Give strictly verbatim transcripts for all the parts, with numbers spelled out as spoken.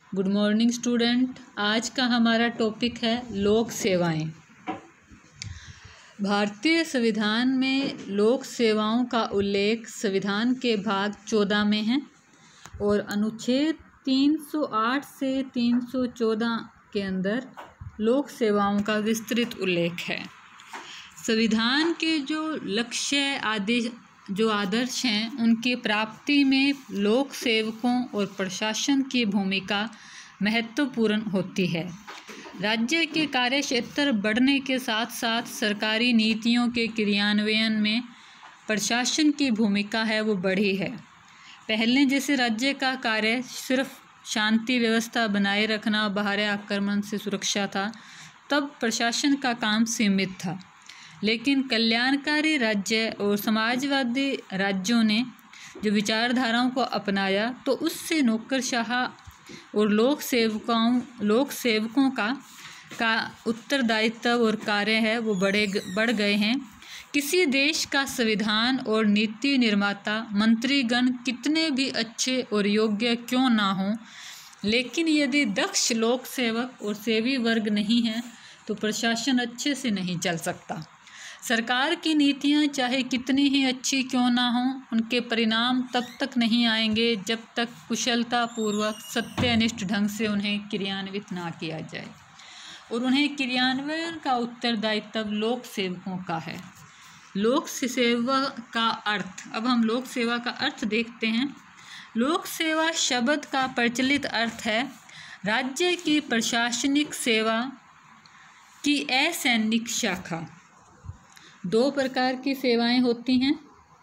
Good morning student. आज का हमारा टॉपिक है लोक सेवाएं। भारतीय संविधान में लोक सेवाओं का उल्लेख संविधान के भाग चौदह में है और अनुच्छेद तीन सौ आठ से तीन सौ चौदह के अंदर लोक सेवाओं का विस्तृत उल्लेख है। संविधान के जो लक्ष्य आदि जो आदर्श हैं उनकी प्राप्ति में लोक सेवकों और प्रशासन की भूमिका महत्वपूर्ण होती है। राज्य के कार्य क्षेत्र बढ़ने के साथ साथ सरकारी नीतियों के क्रियान्वयन में प्रशासन की भूमिका है वो बढ़ी है। पहले जैसे राज्य का कार्य सिर्फ शांति व्यवस्था बनाए रखना, बाहरी आक्रमण से सुरक्षा था, तब प्रशासन का काम सीमित था। लेकिन कल्याणकारी राज्य और समाजवादी राज्यों ने जो विचारधाराओं को अपनाया तो उससे नौकरशाह और लोक सेवकों लोक सेवकों का का उत्तरदायित्व और कार्य है वो बड़े बढ़ गए हैं। किसी देश का संविधान और नीति निर्माता मंत्रीगण कितने भी अच्छे और योग्य क्यों ना हों, लेकिन यदि दक्ष लोक सेवक और सेवी वर्ग नहीं है तो प्रशासन अच्छे से नहीं चल सकता। सरकार की नीतियां चाहे कितनी ही अच्छी क्यों ना हों, उनके परिणाम तब तक नहीं आएंगे जब तक कुशलतापूर्वक सत्यनिष्ठ ढंग से उन्हें क्रियान्वित ना किया जाए, और उन्हें क्रियान्वयन का उत्तरदायित्व लोक सेवकों का है। लोक सेवा का अर्थ, अब हम लोक सेवा का अर्थ देखते हैं। लोक सेवा शब्द का प्रचलित अर्थ है राज्य की प्रशासनिक सेवा की असैनिक शाखा। दो प्रकार की सेवाएं होती हैं,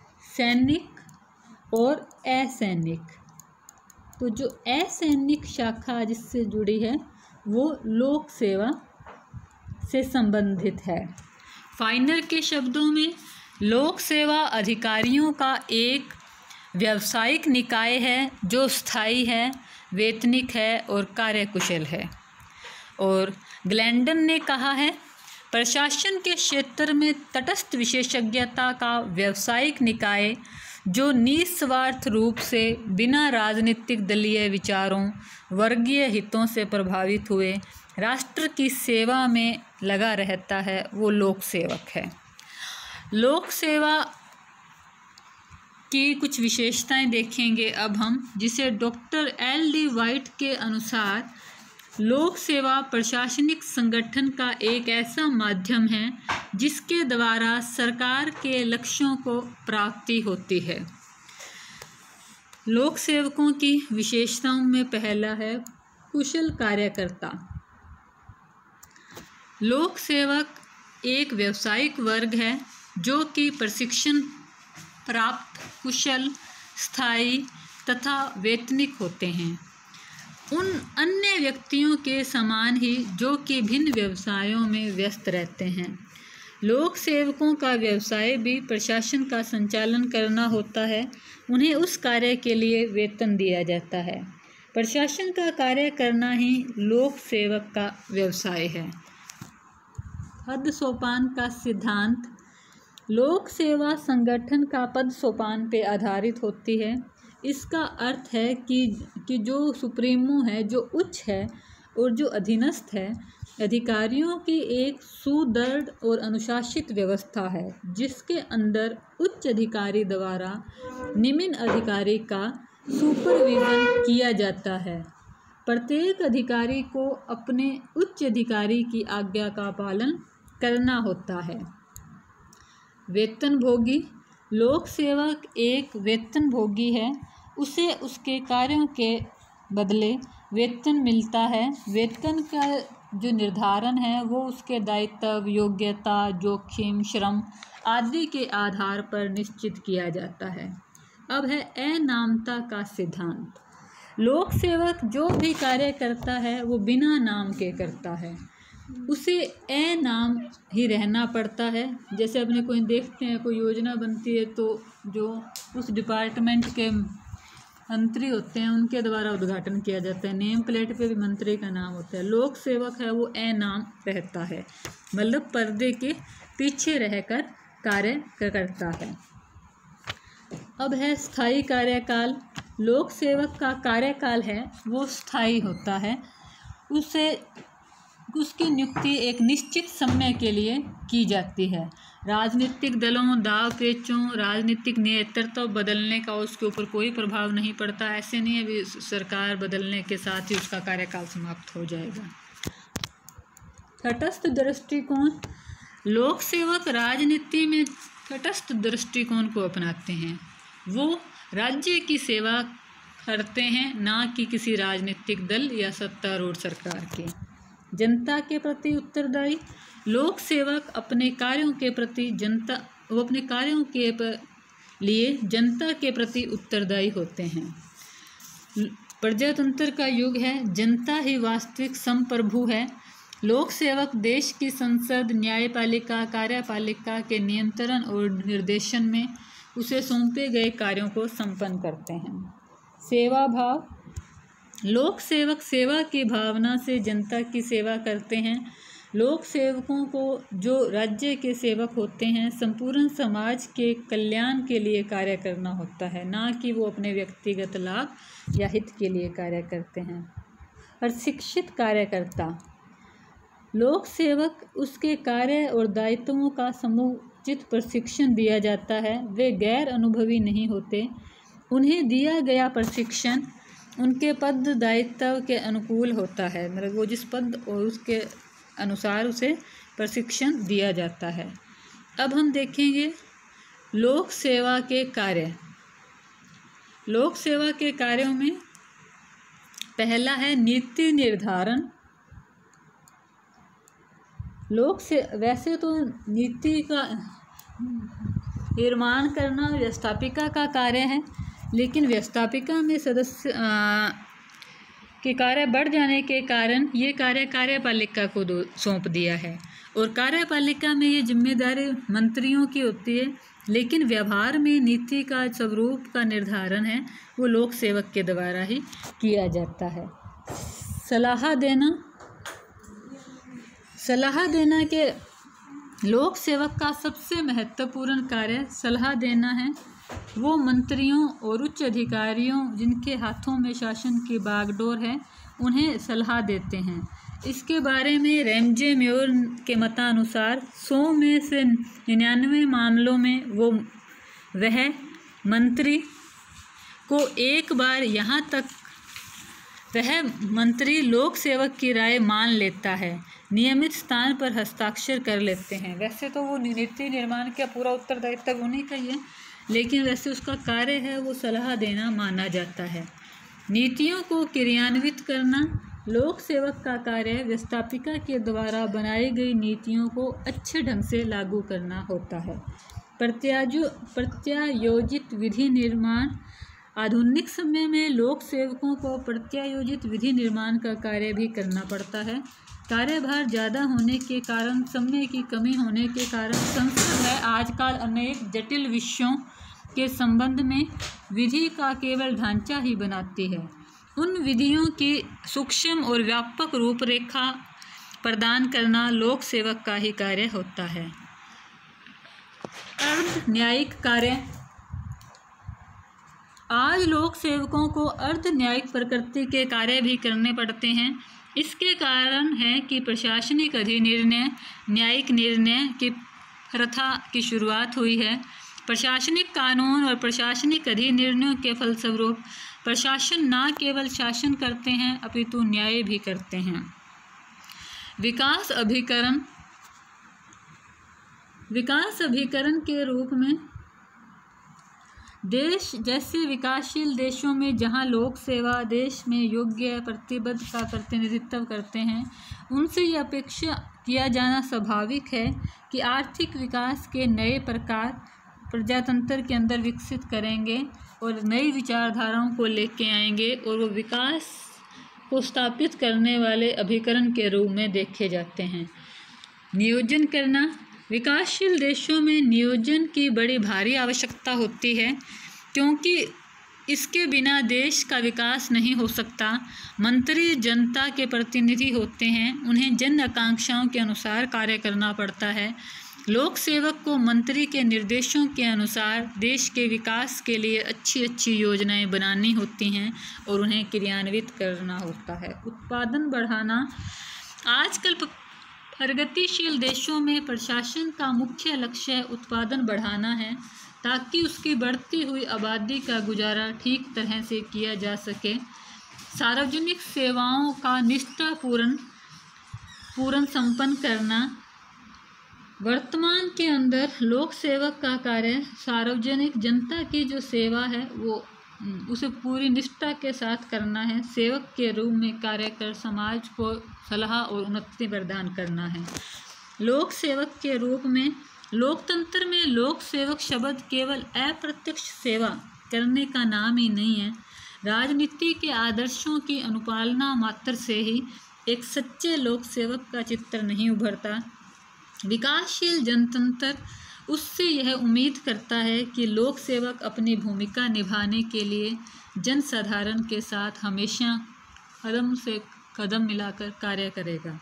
सैनिक और असैनिक। तो जो असैनिक शाखा जिससे जुड़ी है वो लोक सेवा से संबंधित है। फाइनर के शब्दों में लोक सेवा अधिकारियों का एक व्यावसायिक निकाय है जो स्थायी है, वेतनिक है और कार्यकुशल है। और ग्लैंडन ने कहा है, प्रशासन के क्षेत्र में तटस्थ विशेषज्ञता का व्यावसायिक निकाय जो निस्वार्थ रूप से बिना राजनीतिक दलीय विचारों, वर्गीय हितों से प्रभावित हुए राष्ट्र की सेवा में लगा रहता है, वो लोक सेवक है। लोक सेवा की कुछ विशेषताएं देखेंगे अब हम, जिसे डॉक्टर एल डी वाइट के अनुसार लोक सेवा प्रशासनिक संगठन का एक ऐसा माध्यम है जिसके द्वारा सरकार के लक्ष्यों को प्राप्ति होती है। लोक सेवकों की विशेषताओं में पहला है कुशल कार्यकर्ता। लोक सेवक एक व्यावसायिक वर्ग है जो कि प्रशिक्षण प्राप्त, कुशल, स्थायी तथा वेतनिक होते हैं, उन अन्य व्यक्तियों के समान ही जो कि भिन्न व्यवसायों में व्यस्त रहते हैं। लोक सेवकों का व्यवसाय भी प्रशासन का संचालन करना होता है। उन्हें उस कार्य के लिए वेतन दिया जाता है। प्रशासन का कार्य करना ही लोक सेवक का व्यवसाय है। पद सोपान का सिद्धांत। लोक सेवा संगठन का पद सोपान पे आधारित होती है। इसका अर्थ है कि कि जो सुप्रीमो है, जो उच्च है, और जो अधीनस्थ है, अधिकारियों की एक सुदृढ़ और अनुशासित व्यवस्था है जिसके अंदर उच्च अधिकारी द्वारा निम्न अधिकारी का सुपरविजन किया जाता है। प्रत्येक अधिकारी को अपने उच्च अधिकारी की आज्ञा का पालन करना होता है। वेतनभोगी। लोक सेवक एक वेतनभोगी है, उसे उसके कार्यों के बदले वेतन मिलता है। वेतन का जो निर्धारण है वो उसके दायित्व, योग्यता, जोखिम, श्रम आदि के आधार पर निश्चित किया जाता है। अब है अनामता का सिद्धांत। लोक सेवक जो भी कार्य करता है वो बिना नाम के करता है, उसे अनाम ही रहना पड़ता है। जैसे अपने कोई देखते हैं, कोई योजना बनती है तो जो उस डिपार्टमेंट के मंत्री होते हैं उनके द्वारा उद्घाटन किया जाता है, नेम प्लेट पे भी मंत्री का नाम होता है। लोक सेवक है वो अनाम रहता है, मतलब पर्दे के पीछे रहकर कार्य करता है। अब है स्थायी कार्यकाल। लोक सेवक का कार्यकाल है वो स्थायी होता है। उसे उसकी नियुक्ति एक निश्चित समय के लिए की जाती है। राजनीतिक दलों, दाव पेचों, राजनीतिक नेतृत्व बदलने का उसके ऊपर कोई प्रभाव नहीं पड़ता। ऐसे नहीं है सरकार बदलने के साथ ही उसका कार्यकाल समाप्त हो जाएगा। तटस्थ दृष्टिकोण, लोक सेवक राजनीति में तटस्थ दृष्टिकोण को अपनाते हैं। वो राज्य की सेवा करते हैं, ना कि किसी राजनीतिक दल या सत्तारूढ़ सरकार के। जनता के प्रति उत्तरदायी, लोक सेवक अपने कार्यों के प्रति जनता वो अपने कार्यों के लिए जनता के प्रति उत्तरदायी होते हैं। प्रजातंत्र का युग है, जनता ही वास्तविक संप्रभु है। लोक सेवक देश की संसद, न्यायपालिका, कार्यपालिका के नियंत्रण और निर्देशन में उसे सौंपे गए कार्यों को संपन्न करते हैं। सेवा भाव, लोक सेवक सेवा की भावना से जनता की सेवा करते हैं। लोक सेवकों को, जो राज्य के सेवक होते हैं, संपूर्ण समाज के कल्याण के लिए कार्य करना होता है, ना कि वो अपने व्यक्तिगत लाभ या हित के लिए कार्य करते हैं। प्रशिक्षित कार्यकर्ता, लोक सेवक उसके कार्य और दायित्वों का समुचित प्रशिक्षण दिया जाता है। वे गैर अनुभवी नहीं होते। उन्हें दिया गया प्रशिक्षण उनके पद दायित्व के अनुकूल होता है, मतलब वो जिस पद और उसके अनुसार उसे प्रशिक्षण दिया जाता है। अब हम देखेंगे लोक सेवा के कार्य। लोक सेवा के कार्यों में पहला है नीति निर्धारण। लोक से वैसे तो नीति का निर्माण करना व्यवस्थापिका का कार्य है, लेकिन व्यवस्थापिका में सदस्य के कार्य बढ़ जाने के कारण ये कार्य कार्यपालिका को दो सौंप दिया है, और कार्यपालिका में ये जिम्मेदारी मंत्रियों की होती है, लेकिन व्यवहार में नीति का स्वरूप का निर्धारण है वो लोक सेवक के द्वारा ही किया जाता है। सलाह देना, सलाह देना के लोक सेवक का सबसे महत्वपूर्ण कार्य सलाह देना है। वो मंत्रियों और उच्च अधिकारियों जिनके हाथों में शासन की बागडोर है उन्हें सलाह देते हैं। इसके बारे में रैमजे म्योर के मतानुसार सौ में से निन्यानवे मामलों में वो वह मंत्री को एक बार यहाँ तक वह मंत्री लोक सेवक की राय मान लेता है, नियमित स्थान पर हस्ताक्षर कर लेते हैं। वैसे तो वो नीति निर्माण का पूरा उत्तरदायित्व उन्हीं का ही है, लेकिन वैसे उसका कार्य है वो सलाह देना माना जाता है। नीतियों को क्रियान्वित करना, लोक सेवक का कार्य व्यवस्थापिका के द्वारा बनाई गई नीतियों को अच्छे ढंग से लागू करना होता है। प्रत्याजो प्रत्यायोजित विधि निर्माण, आधुनिक समय में लोक सेवकों को प्रत्यायोजित विधि निर्माण का कार्य भी करना पड़ता है। कार्यभार ज़्यादा होने के कारण, समय की कमी होने के कारण संसद है आजकल अनेक जटिल विषयों के संबंध में विधि का केवल ढांचा ही बनाती है। उन विधियों की सूक्ष्म और व्यापक रूपरेखा प्रदान करना लोक सेवक का ही कार्य होता है। अर्ध न्यायिक कार्य, आज लोक सेवकों को अर्ध न्यायिक प्रकृति के कार्य भी करने पड़ते हैं। इसके कारण है कि प्रशासनिक अधिनिर्णय न्यायिक निर्णय की प्रथा की शुरुआत हुई है। प्रशासनिक कानून और प्रशासनिक अधिनिर्णयों के फलस्वरूप प्रशासन न केवल शासन करते हैं अपितु न्याय भी करते हैं। विकास अभिकरण, विकास अभिकरण के रूप में देश जैसे विकासशील देशों में जहां लोक सेवा देश में योग्य प्रतिबद्ध का प्रतिनिधित्व करते हैं, उनसे यह अपेक्षा किया जाना स्वाभाविक है कि आर्थिक विकास के नए प्रकार प्रजातंत्र के अंदर विकसित करेंगे और नई विचारधाराओं को लेके आएंगे, और वो विकास को स्थापित करने वाले अभिकरण के रूप में देखे जाते हैं। नियोजन करना, विकासशील देशों में नियोजन की बड़ी भारी आवश्यकता होती है, क्योंकि इसके बिना देश का विकास नहीं हो सकता। मंत्री जनता के प्रतिनिधि होते हैं, उन्हें जन आकांक्षाओं के अनुसार कार्य करना पड़ता है। लोक सेवक को मंत्री के निर्देशों के अनुसार देश के विकास के लिए अच्छी अच्छी योजनाएं बनानी होती हैं और उन्हें क्रियान्वित करना होता है। उत्पादन बढ़ाना। आजकल प्रगतिशील देशों में प्रशासन का मुख्य लक्ष्य उत्पादन बढ़ाना है ताकि उसकी बढ़ती हुई आबादी का गुजारा ठीक तरह से किया जा सके। सार्वजनिक सेवाओं का निष्ठापूर्ण पूर्ण संपन्न करना। वर्तमान के अंदर लोक सेवक का कार्य सार्वजनिक जनता की जो सेवा है वो उसे पूरी निष्ठा के साथ करना है। सेवक के रूप में कार्य कर समाज को सलाह और उन्नति प्रदान करना है। लोक सेवक के रूप में लोकतंत्र में लोक सेवक शब्द केवल अप्रत्यक्ष सेवा करने का नाम ही नहीं है। राजनीति के आदर्शों की अनुपालना मात्र से ही एक सच्चे लोक सेवक का चित्र नहीं उभरता। विकासशील जनतंत्र उससे यह उम्मीद करता है कि लोक सेवक अपनी भूमिका निभाने के लिए जनसाधारण के साथ हमेशा कदम से कदम मिलाकर कार्य करेगा।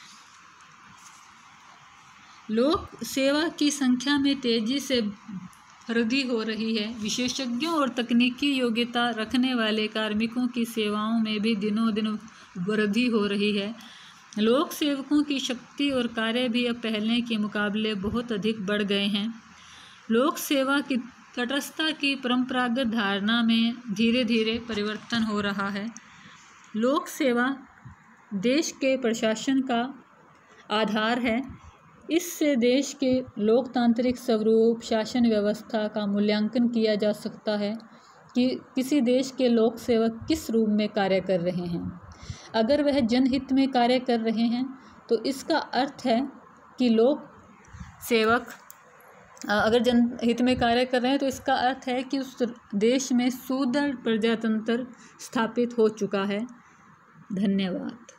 लोक सेवा की संख्या में तेजी से वृद्धि हो रही है। विशेषज्ञों और तकनीकी योग्यता रखने वाले कार्मिकों की सेवाओं में भी दिनों दिन वृद्धि हो रही है। लोक सेवकों की शक्ति और कार्य भी अब पहले के मुकाबले बहुत अधिक बढ़ गए हैं। लोक सेवा की तटस्थता की परंपरागत धारणा में धीरे धीरे परिवर्तन हो रहा है। लोक सेवा देश के प्रशासन का आधार है। इससे देश के लोकतांत्रिक स्वरूप शासन व्यवस्था का मूल्यांकन किया जा सकता है कि किसी देश के लोक सेवक किस रूप में कार्य कर रहे हैं। अगर वह जनहित में कार्य कर रहे हैं तो इसका अर्थ है कि लोक सेवक अगर जनहित में कार्य कर रहे हैं तो इसका अर्थ है कि उस देश में सुदृढ़ प्रजातंत्र स्थापित हो चुका है। धन्यवाद।